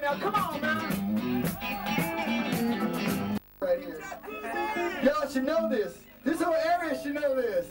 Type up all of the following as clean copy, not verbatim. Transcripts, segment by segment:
now. Come on, man. Right here. Y'all should know this. This whole area should know this.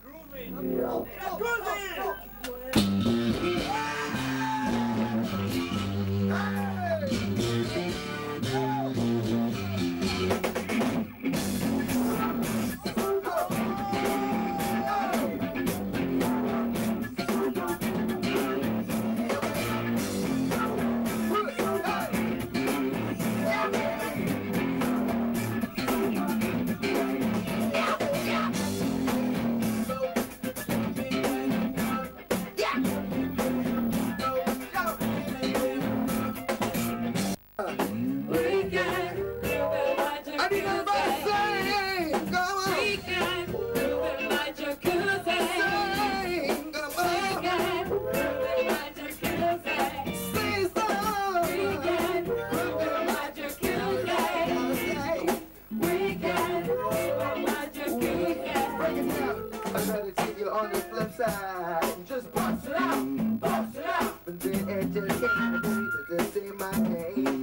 On the flip side, just bust it out, and then entertain me to see my name.